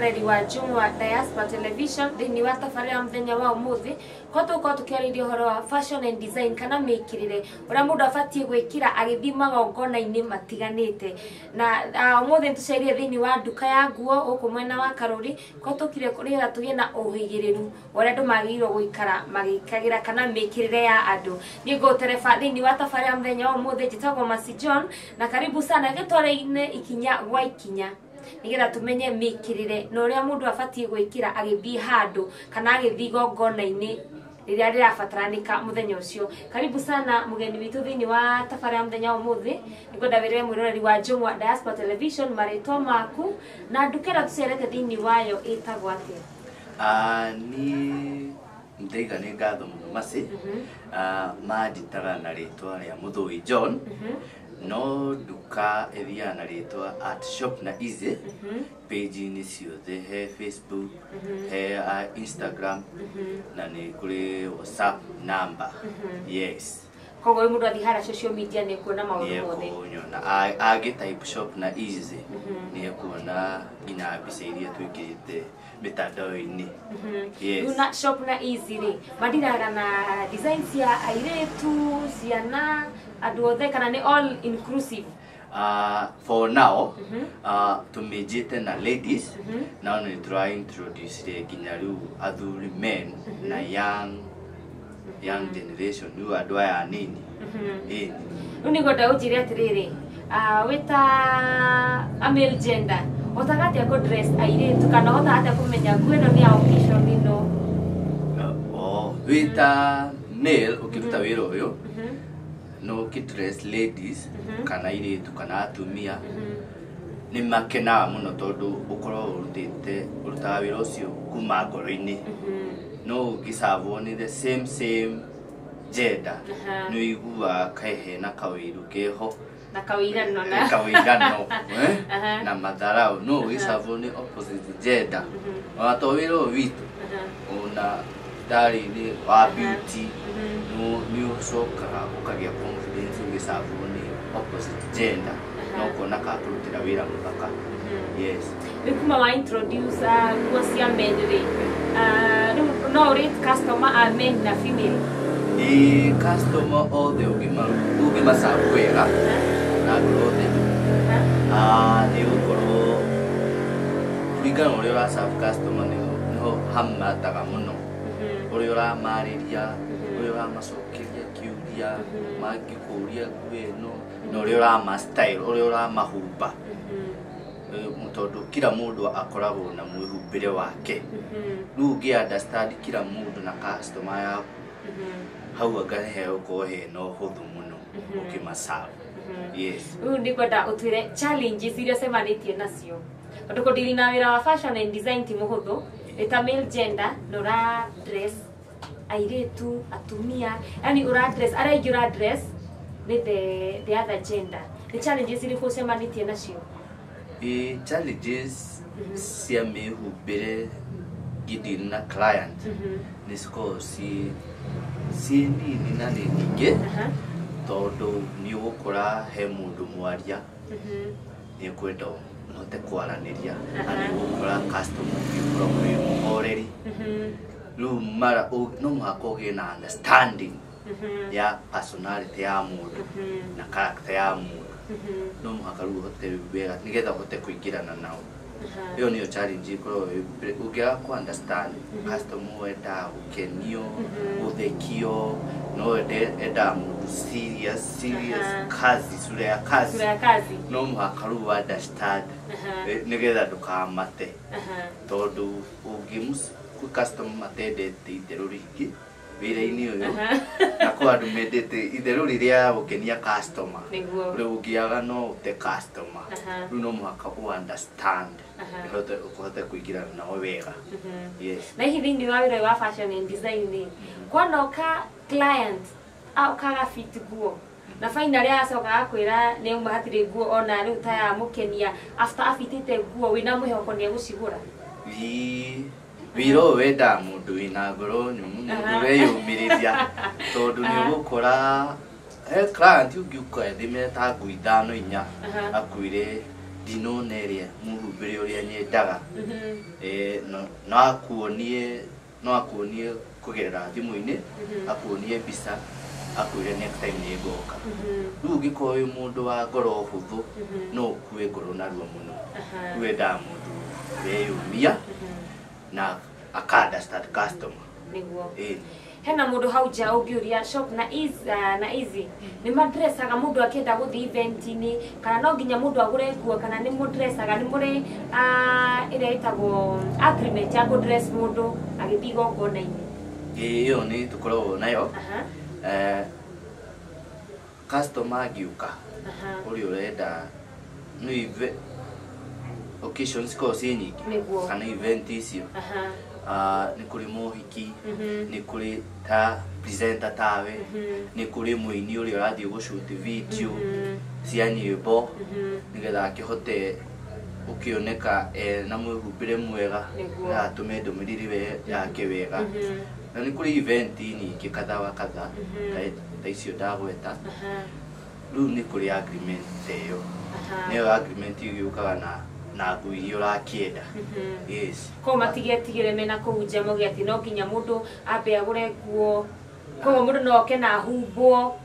mwiroreri wa Jumwa Diaspora Television thini wa tafaria muthenya wa umuthi ko tukiariria horo wa fashion and design kana mikirire ura mundu afatie gwikira agithima gongona-ini matiganite na umuthi tucairie thini wa nduka ya nguo uku mwena wa Karuri ko tukire kurira tugie na uhigiriru ura andu magirwo guikara magikagira kana mikirire ya andu ni gotereba thini wa tafaria muthenya wa umuthi jitagwo Masi John na karibu sana gitore-ine ikinya gwa ikinya nigetha tumenye mikirire no ria mundu afatie gwikira agithii handu kana agithii gongona-ini riria rirafataranika muthenya ucio. Karibu sana mugeni witu thini wa tafaria muthenya wa umuthi nikwenda wirire mwiroreri wa Jumwa Diaspora Television maritwa maku na ndukera tucerete thini wayo itagwo atia? Ni ndeiga ni ngatho muno Masi manditaga na ritwa ria Muthui John no nduka ethia na ritwa at Shopnaeasy page ni ciothe he Facebook he Instagram na ni kuri WhatsApp number yes kogo mundu athihara social media ni kuona maundu mothe na agi type Shopnaeasy ni kuona ina bisa iria twikirite mitandao-ini yes una Shopnaeasy ri madiraga na designs ya airetu ciana andu othe kana ni all inclusive? For now tumejite na ladies now ni try introduce ginya riu athuri men na young generation ni andu aya nini uni goda ujire atiriri wita a male gender otagati ako dress airetu kana hota hata kumenya gweno ni occasion ino wita male ukiruta wira uyu no dress ladies kana iretu kana atumia ni makena muno tondu ukoro urutite urutaga wira ucio kuma ngoro-ini no gisavo ni the same gender no igua kaihe na kawiru keho na kawirano na madharau no gisavo ni opposite gender wato wira witu una dari ni wa beauty no new soka ukagia confidence gisavo ni opposite gender no kona ka kurutira wira muthaka yes bikuma wa introduce kuosia men ri no rate customer are men na female customer all the ugima sakwera na growth ni ukoro biga uri ra serve customer no hamma taga muno uri ra mariria uri ra macokeria kiuria magikuria gweno no uri ra ma style uri ra mahumba mutondo kila mundu akoragwo na mwihumbire wake riu gi understand kila mundu na customer yaku hau agahe ukohe no huthu muno ukimasabu yes ndikwenda utwire challenges iria semanitie nacio tondu kudili na wira wa fashion and design ti muhuthu eta male gender no ra dress airetu atumia yani ura dress ara igira dress with the other gender the challenges iria semanitie nacio challenges cia mihumbire gidil na client nisiko si nini na ningi tondu ni gukora he mundu mwaria ni kwenda note kwaraniria ani gukora customer gukora kwi muhoreri lu mara no mwako ge na understanding ya personality ya mundu na character ya mundu no mwakaru hotel wega nigetha hote kuingirana nao yo niyo challenge ko ugia ku understand customer eda ukenio uthekio no eda mundu serious kazi sura ya kazi no mwakaru understand nigetha ndukamate tondu ugimus ku customer matendete itero ringi wira-ini uyu na kwa andu mendete itherũ riria gukenia customer riu ungiaga no ute customer riu no mwaka u understand uhote kuingirana nao wega yes na hivi ndio wira wa fashion and design kwanoka client au kaga fit guo na finally asoka akwira ni umahatire guo ona riu ta ya mukenia after afitite guo wina muhoko ni gucigura wiro wenda mundu ina ngoro nyumu mundu weyumiriria tondu ni gukora client ugiuka thime ta ngui 5 4 akwire ndinona ĩrĩa mũhumbĩre ũrĩa nyendaga no akuonie kũgerera thimũ-inĩ akuonie mbica akwĩre next time nĩ ngoka rĩu ũngĩkorwo wĩ mũndũ wa ngoro hũthũ no ũkue ngoro narua mũno wendaga mũndũ weyũmia na aka-understand customer nĩguo hena mũndũ hau nja ũngĩũria Shopnaeasy nĩ madressaga mũndũ akĩenda gũthiĩ event-inĩ kana no nginya mũndũ agũre nguo kana nĩ mũdressaga nĩ mũrĩ ĩrĩa ĩtagwo agreement ya kũdress mũndũ agĩthiĩ igongona-inĩ ĩyo nĩ tũkoragwo nayo customer angĩũka ũrĩa ũrenda nĩ occasions cikoragwo ciĩ nyingĩ kana event icio nĩ kũrĩ mohiki nĩ kũrĩ ta presenter tawe nĩ kũrĩ mũini ũrĩa ũrathiĩ gũshoot video cia nyĩmbo nĩgetha akĩhote ũkĩoneka na mwĩhumbĩre mwega na atũme ndũmĩrĩri yake wega na nĩ kũrĩ event nyingĩ kadha wa kadha ta icio ndagweta rĩu nĩ kũrĩ agreement ĩyo nĩyo agreement ĩgĩũkaga na nguo iria ũrakĩenda yes ko matigetigĩre mena kũu nja moge atĩ no nginya mũndũ ambe agũre nguo koguo mũndũ no oke na humbwo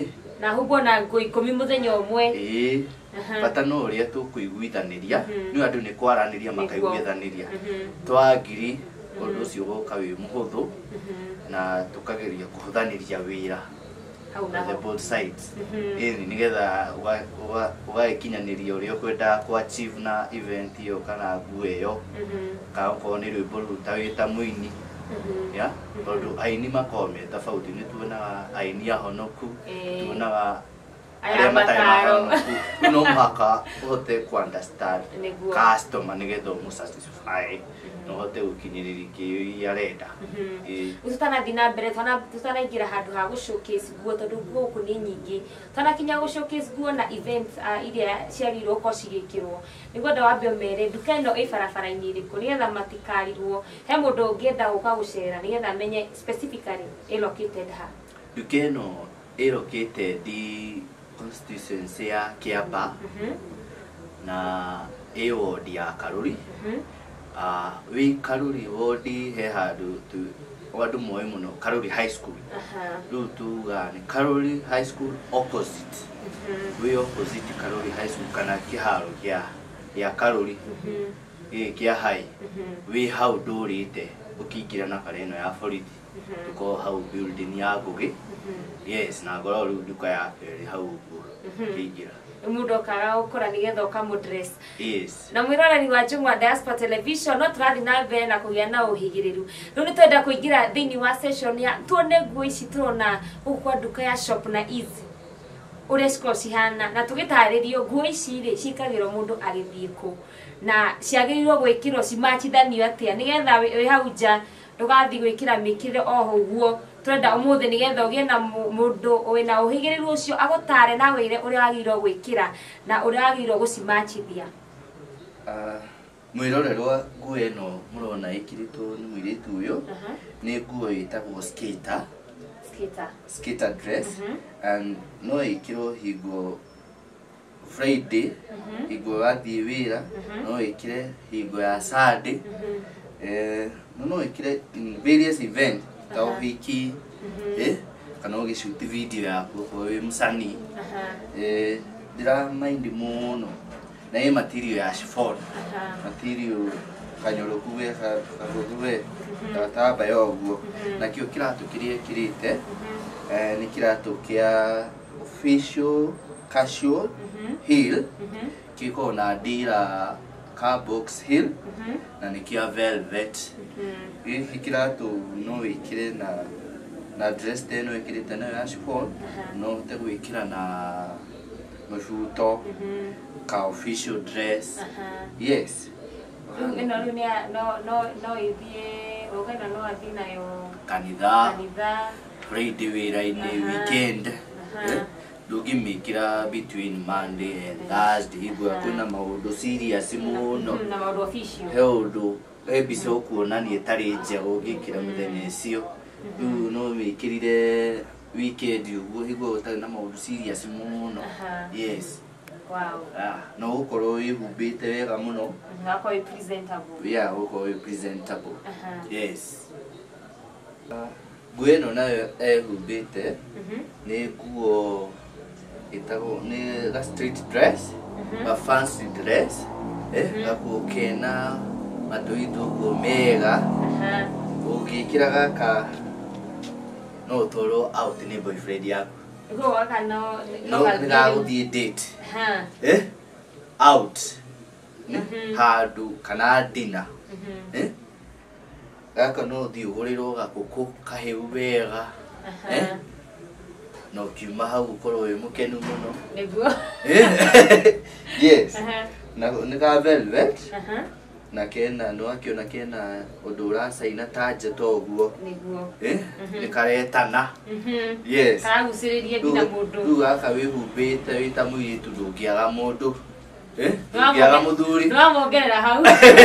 na nguo 10 mũthenya ũmwe bata no ũrĩa tũkũiguithanĩria nĩ andũ nĩ kwaranĩria makaiguithanĩria twagiri ũndũ ũcio ũgoka wĩ mũhũthũ na tũkageria kũhũthanĩria wĩra the both sides nĩgetha ũgagĩkinyanĩria ũrĩa ũkwenda kũ achieve na event ĩyo kana nguo ĩyo kana okorwo nĩ rwĩmbo ruta wĩ ta mũini tondũ aini makoragwo me tofauti nĩ tuonaga aini ahonoku tuonaga arĩa matarĩ mahonoku no mũhaka ũhote kũ understand customer nĩgetha ũmũsatisfy no hote gũkinyĩrĩria kĩyo iria arenda tũtanathiĩ na mbere tũtanaingĩra handũ ha gũ-showcase nguo tondũ nguo gũkũ nĩ nyingĩ tũtanakinya gũ-showcase nguo na events iria ciagĩrĩirwo gũkorwo cigĩkĩrwo nĩguo wambe ũmere nduka ĩno ĩ barabara-inĩ ĩrĩkũ nĩgetha matikarirwo he mũndũ ũngĩenda gũka gũcera nĩgetha amenye specifically ĩ located ha nduka ĩno ĩ located constituency ya Kiamba na ĩ ward ya Karuri wĩ Karuri ward he handũ andũ moĩ mũno Karuri High School rĩu tuga nĩ Karuri High School opposite wĩ opposite Karuri High School kana kĩharo gĩa Karuri kĩa high wĩ hau ndũrĩte ũkĩingĩra na bara ĩno ya borithi tuko hau building ya Ngũgĩ yes na ngoro rĩu nduka ya ĩrĩ hau ũguo kĩingĩra mũndũ okaga ũkora nĩgetha ũkamũdress yes na mwĩroreri wa Jumwa Diaspora Television no tũrathiĩ na mbere na kũgĩa na ũhĩgĩrĩru rĩu nĩ twenda kũingĩra thĩinĩ wa session ya tuone nguo ici tũrona gũkũ kwa nduka ya Shopnaeasy ũrĩa cikoragwo cihana na tũgĩtarĩrio nguo ici rĩ cikagĩrwo mũndũ agĩthiĩ kũ na ciagĩrĩirwo gwĩkĩrwo cimachithanio atĩa nĩgetha wĩ hau nja ndũgathiĩ gwĩkĩra mĩkĩre oho ũguo twenda ũmũthĩ nĩgetha ũgĩe na mũndũ wĩna ũhĩgĩrĩru ũcio agũtare na wĩre ũrĩa wagĩrĩirwo gwĩkĩra na ũrĩa wagĩrĩirwo gũcimachithia mwĩrorerwa nguo ĩno mũrona ĩkĩrĩtwo nĩ mũirĩtu ũyũ nĩ nguo ĩtagwo skater dress and no ĩkĩrwo hingo Friday hingo wathiĩ wĩra no ĩkĩre hingo ya Saturday no ĩkĩre in various events ta ũhiki kana ũgĩshoot video yaku wĩ mũcani ndĩra mind mũno na ĩ material ya chiffon material kanyoroku we gatambaya ũguo nakĩo kĩratũ kĩrĩa ĩkĩrĩte nĩ kĩratũ kĩa official casual heel kĩkoragwo na ndira ka box heel na nĩ kĩa velvet gĩkĩ kĩratũ no wĩkĩre na dress ĩno ĩkĩrĩte nayo ya chiffon no ũhote gwĩkĩra na mũbuto ka official dress yes ĩno rĩu no ĩthiĩ ũgana no athiĩ nayo kanitha Friday wĩra-inĩ weekend ndũngĩmĩkĩra between Monday and Thursday hingo kwĩna maũndũ serious mũno na maũndũ official he ũndũ mbica ũkuonania ĩtarĩ njega ũngĩkĩra mũthenya ũcio rĩu no wĩkĩrire weekend ũguo hingo ũtarĩ na maũndũ serious mũno yes Wow. No ukorwo ihumbite wega muno. Ngako i presentable. Yeah, ukorwo i presentable. Yes. Nguo ĩno nayo ehumbite nĩ nguo ĩtagwo nĩ ga street dress, a fancy dress, gakuo kena matuito ũguo mega, ũgĩkĩra gaka no ũtwarwo out nĩ boyfriend yaku. Go waka no nĩgagũthiĩ date. Out handũ kana dinner. Gaka no ũthiĩ ũgũrĩrwo gakũkũ kahĩu wega, no kiuma hau ũkorwo wĩ mũkenu mũno. Nĩguo. Yes. Nĩ ga velvet. Na kena no akĩona kena ũndũ ũracaina ta njata ũguo. Nĩguo. Nĩ karetana. Yes. Karagucĩrĩria nginya mũndũ. Rĩu gaka wĩhumbĩte wĩ ta mũirĩtu ndũngĩaga mũndũ. Ndũngĩaga mũthuri. Nĩwamongerera hau.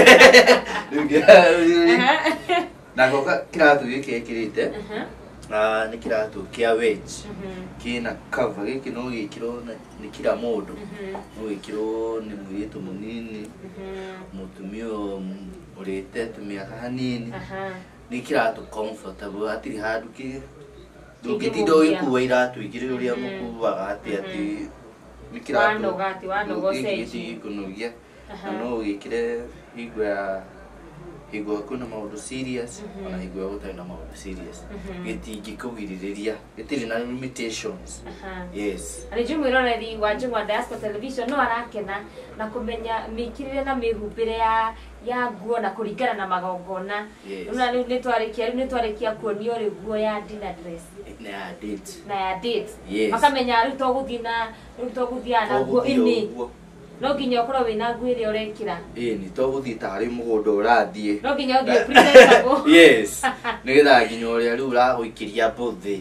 Na goka kĩratũ gĩkĩ ekĩrĩte nĩ kĩratũ kĩa wedge, kĩna cover. Gĩkĩ no gĩkĩrwo nĩ kila mũndũ, no gĩkĩrwo nĩ mũirĩtu mũnini, mũtumia ũrĩte tũmĩaka hanini. Nĩ kĩratũ comfortable, hatirĩ handũ ndũngĩtinda ũgĩkua iratũ igĩrĩ ũrĩa mũkuaga atĩ nĩ kĩratũ gĩkũnogia. Na no ũgĩkĩre hingo kwĩna maũndũ serious, ona hingo gũtarĩ na maũndũ serious, gĩtingĩkũgirĩrĩria, gĩtirĩ na limitations. Yes. Nĩ mwĩroreri wa Njũng'wa Diaspora Television no arakena na kũmenya mĩkĩrĩre na mĩhumbĩre ya nguo na kũringana na magongona. Rĩu nĩ twarĩkia kuonio rĩ nguo ya dinner dress na ya date. Makamenya rĩu tũgũthiĩ na nguo ini. No nginya ũkorwo wĩna nguo ĩrĩa ũrekĩra. Nĩ tũgũthiĩ tarĩ mũgũnda ũrathiĩ. No nginya ũthiĩ presentable. Yes. Nĩgetha nginya ũrĩa rĩu ũragũikĩria mbũthĩ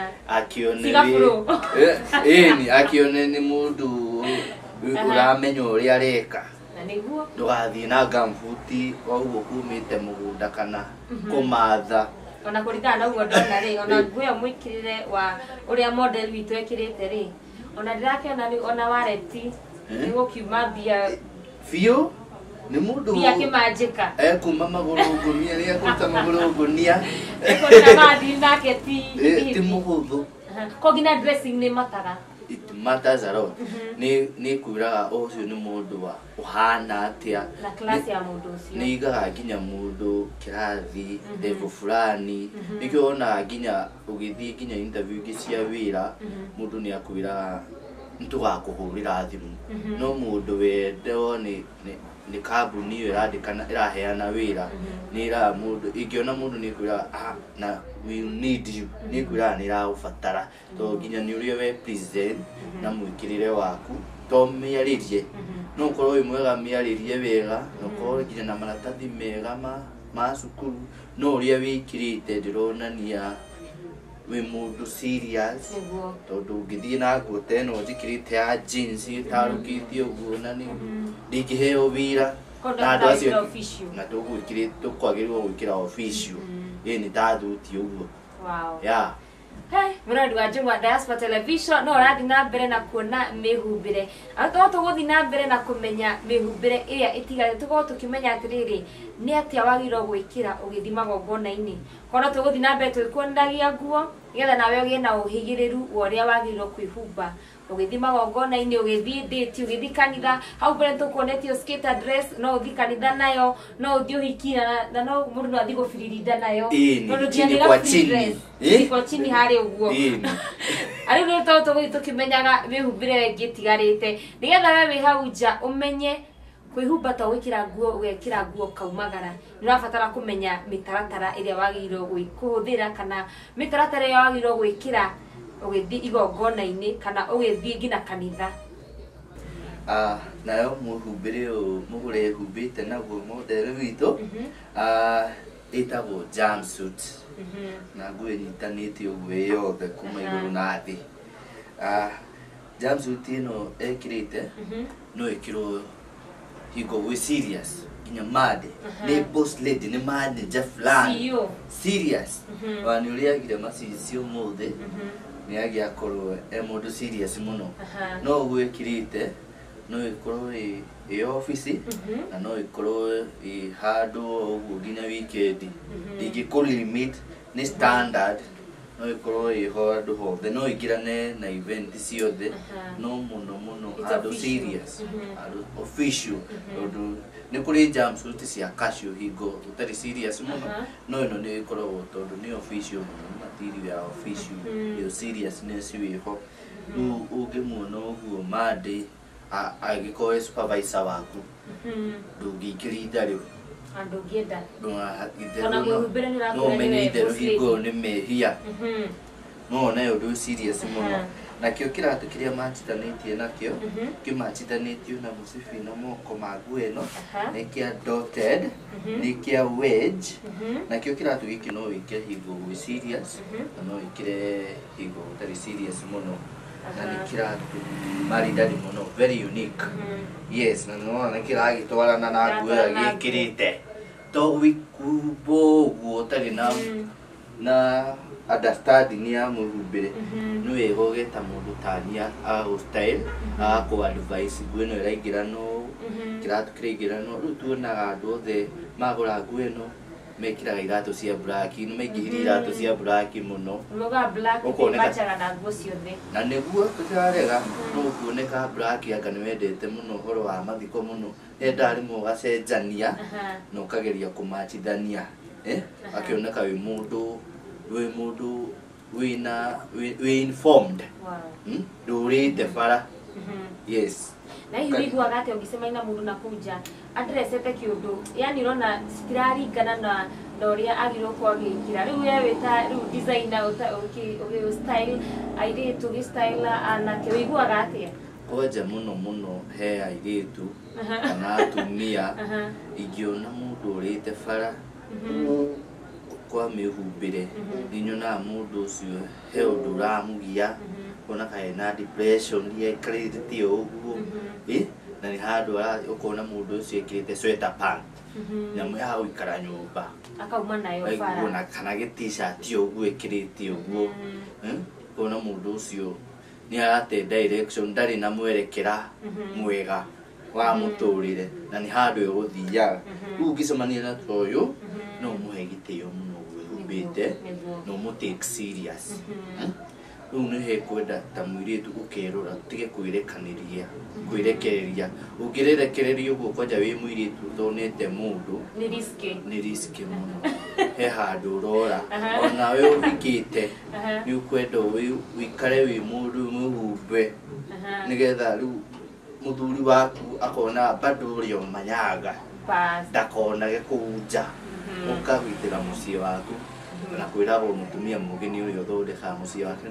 akĩone nĩ mũndũ ũramenya ũrĩa areka. Ndũgathiĩ na gambuti ũguo kumĩte mũgũnda kana kũmatha. Ona kũringana na ũguo ndona rĩ, ona nguo ĩyo mwĩkĩrĩre wa ũrĩa model witũ ekĩrĩte rĩ, ona ndĩrakĩona ona wareti nĩguo kiuma mbia biũ nĩ mũndũ mbia kĩmanjĩka kuma magũrũ ngũnia rĩa kũruta magũrũ ngũnia ĩkũrĩra mathi nake ti mũhũthũ. Ko nginya dressing nĩ mataga. It matters a lot. Nĩ kwĩraga ũcio nĩ mũndũ ũhana atĩa na class ya mũndũ ũcio. Nĩ igaga nginya mũndũ kĩrathi level fulani. Nĩkĩo ona nginya ũgĩthiĩ nginya interview ingĩ cia wĩra mũndũ nĩ akwĩraga ntũgakũhũrĩra thimũ, no mũndũ wendeo nĩ kambuni ĩyo ĩrandĩkana ĩraheana wĩra nĩ ĩraga mũndũ, ingĩona mũndũ nĩ kwĩraga na we need you, nĩ kwĩraga nĩ ĩragũbatara, tondũ nginya nĩ ũrĩa we present na mwĩkĩrĩre waku, to mĩarĩrie no ũkorwo wĩ mwega mĩarĩrie wega, no ũkorwo nginya na maratathi mega ma cukuru, no ũrĩa wĩkĩrĩte ndĩronania wĩ mũndũ serious, tondũ ũngĩthiĩ na nguo ta ĩno njĩkĩrĩte ya jeans ĩtarũkĩtie ũguo na ndingĩheo wĩra na andũ acio na tũkwagĩrĩirwo gwĩkĩra official. Nĩ ta thuti ũguo. Mwĩroreri wa Njũng'wa Diaspora Television no ũrathiĩ na mbere na kuona mĩhumbĩre. Tũgũthiĩ na mbere na kũmenya mĩhumbĩre ĩrĩa ĩtigarĩte, tũkorwo tũkĩmenya atĩrĩrĩ nĩ atĩa wagĩrĩirwo gwĩkĩra ũgĩthiĩ magongona-inĩ. Korwo tũgũthiĩ na mbere twĩkuonagia nguo nĩgetha nawe ũgĩe na ũhĩgĩrĩru wa ũrĩa wagĩrĩirwo kwĩhumba ũgĩthiĩ magongona-inĩ, ũgĩthiĩ date, ũgĩthiĩ kanitha. Hau mbere tũkuonetio skater dress, no ũthiĩ kanitha nayo, no ũthiĩ ũhiki na no mũndũ no athiĩ gũbiririnda nayo. Chini kwa chini harĩ ũguo. Rĩu nĩ tũgũthiĩ tũkĩmenyaga mĩhumbĩre ĩngĩ ĩtigarĩte nĩgetha we wĩ hau nja ũmenye kwĩhumba to gwĩkĩra nguo ũgekĩra nguo kaumagara. Nĩ ũrabatara kũmenya mĩtaratara ĩrĩa wagĩrĩirwo kũhũthĩra kana mĩtaratara ĩrĩa wagĩrĩirwo gwĩkĩra ũgĩthiĩ igongona-inĩ kana ũgĩthiĩ nginya kanitha. Nayo mũhumbĩre ũyũ mũrehumbĩte naguo model witũ ĩtagwo jumpsuit, na nguo ĩnyitanĩte ũguo yothe kuma igũrũ na thĩ. Jumpsuit ĩno ekĩrĩte no ĩkĩrwo hingo gwĩ serious nginya mad, nĩ boss lady, nĩ manager fulani serious, wa nĩ ũrĩa agire macici ũmũthĩ nĩ agĩakorwo mũndũ serious mũno, no gwĩkĩrĩte no ikorwo i office na no ikorwo i handu uguo nginya weekend ingikuru limit ni standard no ikorwo i handu hothe no ingirane na event ciothe no muno handu serious handu official tondu ni kuri jumpsuit cia casual hingo utari serious muno no ino ni ikorwo tondu ni official muno material ya official yo seriousness wiho ungimuona uguo mande agikoe supervisor waku ndungikirida riu andugienda no menye itherũ hingo nĩ mehia no nayo ndu serious muno nakio kiratu kiria machitanĩtie nakio kimachitanĩtio na musibi na moko magu eno nĩ kia dotted nĩ kia wedge nakio kiratu giki no wike hingo wi serious na no ikire hingo utari serious muno na nĩ kiratu maridadi muno very unique yes na no na kiragitwarana na nguo gĩkĩrĩte to wikubo utari na understanding ya muhumbire no wego geta mundu tania style ko advice gweno iraingira no kiratu kiraingira no rutuonaga andu othe magura gweno mekiraga iratu cia black no megihiri iratu cia black muno muga black bachaga na nguo ciothe na niguo tutarega no kuoneka black anga ni wendete muno horo wa mathiko muno endari mo gacenjania no kageria kumachithania akioneka wi mundu we informed durite fara yes na hiyo igwa gate ungisema ina mundu nakuja address ete kiundu yani rona sitiraringana na doria agiro kwa gikira riu yewe ta riu designer okay style idea to style ana kiigwa gate koja muno he airetu kana atumia igiona mundu urite fara kwa mihumbire ninyona mundu ucio he undu ramugia ona kaena depression ye credit uguo na ni handu ukona mundu ucio ekirite sweater pant nyamu ya uikara nyumba akauma nayo fara ona kana ge t-shirt uguo ekirite uguo kona mundu ucio ni arate direction ndari na mwerekera mwega wa muturire na ni handu eguthiaga ugicemania na toyo no muhegitio muno gwibite no mu take serious uno he kwenda tamwiritu ukerora tige kwirekereria ukirekereria uguo kwaja wi mwiritu thonete mundu ni riski muno he handu urora ona we ubikite ni ukwenda wikare wi mundu muhumbe nigetha riu muthuri waku akona bado uri manyaga ndakona gekuja ukagitira muciĩ waku na kwiragwo mutumia mugeni uyu thondeka muciĩ wake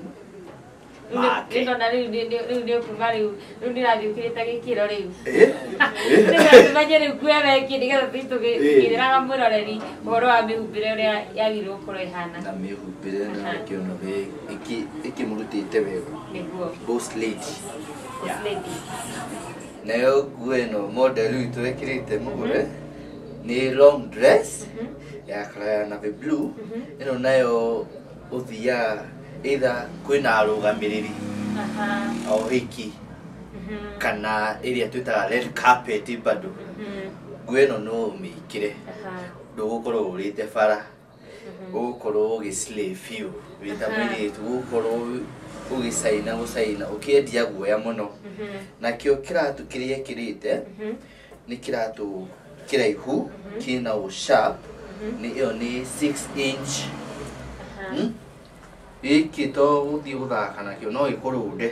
ndo na riu kuma riu ndirathiukirite gikiro riu manye riu kuya nigetha twitugiriraga mwiroreri uhoro wa mihumbire uria yagirwo korwo ihana na mihumbire na kiono ikimurutite wega niguo boss lady nayo gweno model itu ekirite mugure ni long dress ya kala na blue ino nayo uthia either kwina arugamiriri au hiki kana area twitaga red carpet bado gweno no mikire ndugukorwo urite fara ugukorwo ugislave you wita mwiritu ugukorwo ugisaina ukiendia guoya muno nakio kiratu kiria kirite ni kiratu kiraihu kina sharp ni iyo ni 6 inch ikito uthi uthaka nakio no ikurude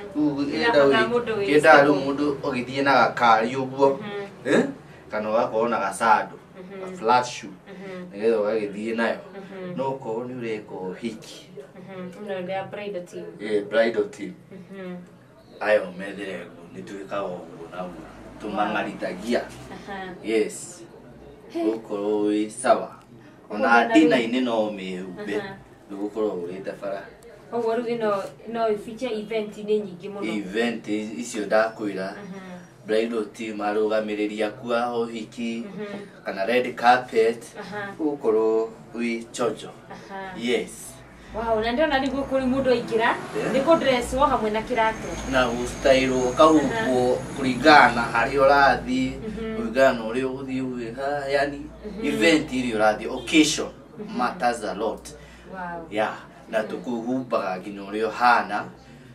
kenda mundu ogithie na gakari uguo kana wakorwo na gasandu flat shoe nigetha wagithie nayo no ko ni ureko hiki no the bridal team bridal team ayo medere nituikaga uguo na tumangaritagia yes ukorwo wi sawa ona dina-ini no mihumbe ndugukorwo urite fara oguo riu no feature event ni nyingi muno event icio ndakwira bridal team arugamiria kwa uhiki kana red carpet ukorwo wi chojo yes Wow, na ndio nani kuri mundu ikira niko dress wo hamwe na kiratu na ustairo kahuko kuringana hari urathi kuringana uri uthi ha yani event iri urathi occasion matters a lot. Wow. Yeah, na tukuhubaga gino uri hana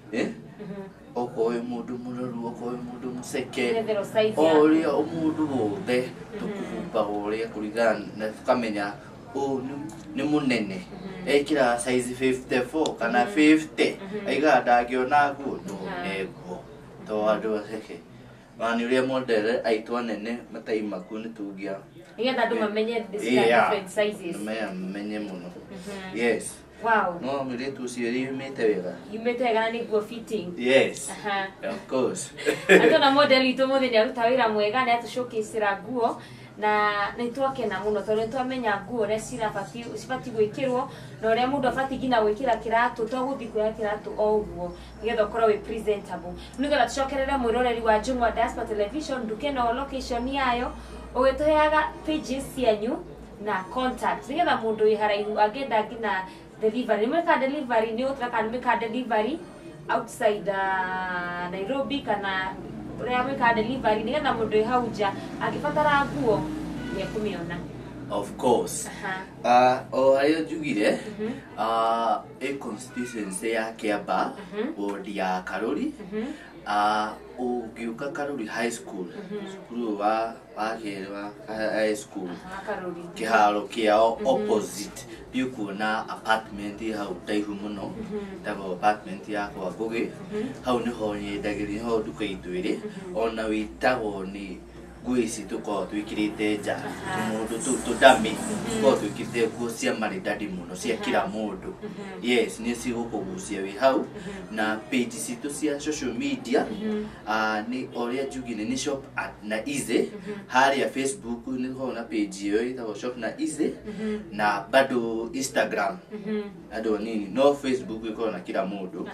okoe mundu muraru okoe mundu museke ori mundu wothe tukuhubaga uri kuringana na tukamenya ni munene ekira size 54 kana 50 aiga ndagiona guo no nego to andu aceke mani uri model aitwa nene mataima ku ni tugia igetha andu mamenye different sizes menye muno. Yes. Wow. No mire tu siri yumete wega na ni go fitting. Yes. Of course. Ando na model ito muthenya rutawira mwega na showcase ra guo na nitwake na muno tondu twamenya nguo re sibati gwikirwo no re mundu afati gina gwikira kiratu to guthi kuya kiratu o uguo nigetha ukorwo we presentable nigetha tucokerere mwiroreri wa Jungwa Diaspora Television ndukeno location yayo ugituheaga pages cianyu na contact nigetha mundu wi haraihu agenda gina delivery ni utraka delivery outside Nairobi kana ria mwika delivery nigetha mundu ihauja akifatara nguo ni kumiona. Of course. Ayo jugire a constituency ya Kiamba ward ya Karuri ugiuka Karuri High School skulu wa high school kiharo kiao opposite bikuona apartment hau taihu muno tabo apartment ya kwa Ngugi hau ni ho nyendagiri ho duka itwire ona witago ni gwisi tuko twikirite ja mundu tudami tuko twikirite gucia maridadi muno cia kila mundu. Yes, ni cigukugucia wi hau na page citu cia social media ni oria jugine ni Shopnaeasy haria Facebook ni ho na page yo itago Shopnaeasy na bado Instagram ado nini no Facebook iko na kila mundu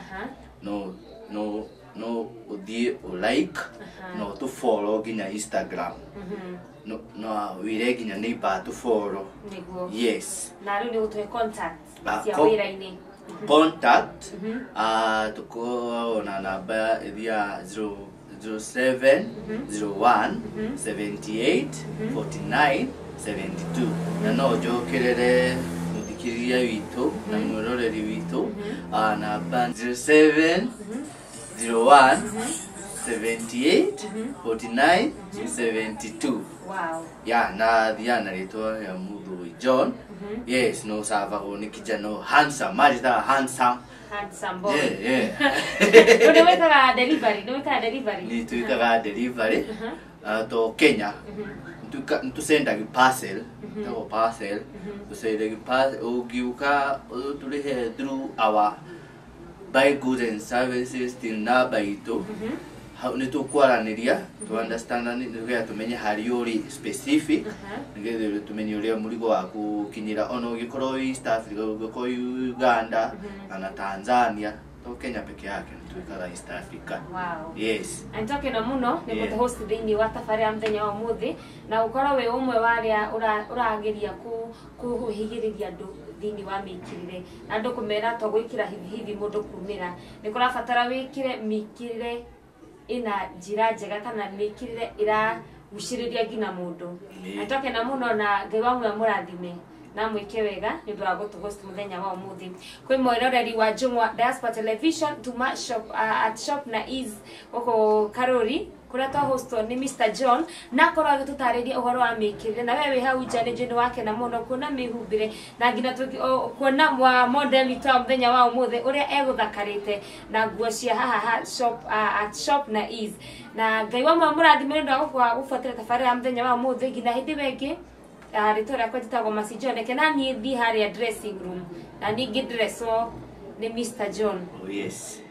no udie o like no to follow ginya Instagram no wire ginya neighbor to follow. Yes, na ru ni utoe contact cia wira ini contact tuko na namba ya 07 01 78 49 72 na no jokerere mutikiria witu na mwiroreri witu namba 07 01 78 49 72. Wow. Yeah, na Diana rito ya mudhu John. Yes, no sava ni kijana handsome, marita handsome boy. Yeah. Unaweka delivery. Ni tuika delivery to Kenya. Ntusenda parcel, to parcel. Tusenda parcel ugiuka tulihe through our buy goods and services till na baito ni to kwaraniria to understand ni ngeya tumenye hari uri specific ngeya tumenye uri murigo waku kinyira ono gikorwo East Africa ugikorwo Uganda na Tanzania to Kenya peke yake tuikaga East Africa. Wow. Yes. Antoke na muno ni ko host thini wa tafari ya mthenya wa muthi na ukorwo we umwe waria urageria kuhigiriria ndu thini wa mikirire na ndu kumera to gwikira hivi mundu kumira ni kurabatara wikire mikirire ina njira njega kana mikirire ira gushiriria gina mundu. Antoke na muno na ngai wa mwe murathime na mwike wega ni ndu wa gutu host muthenya wa umuthi kwi mwiroreri wa Jungwa Diaspora Television tuma shop at Shopnaeasy oko Karuri kuria to host ni Mr John na korwo agitutariria uhoro wa mikirire na wewe hau njane jini wake na muno kuna mihumbire na ngina kuona mwa model ito muthenya wa umuthi uria eguthakarite na nguo cia haha shop at Shopnaeasy na ngai wa mwe murathime ndu wa gufuatira tafari ya muthenya wa umuthi ngina hindi wengi ritora kwa titago masijone kenani di hari dressing room na ni dresswo ni Mr John. Oh yes.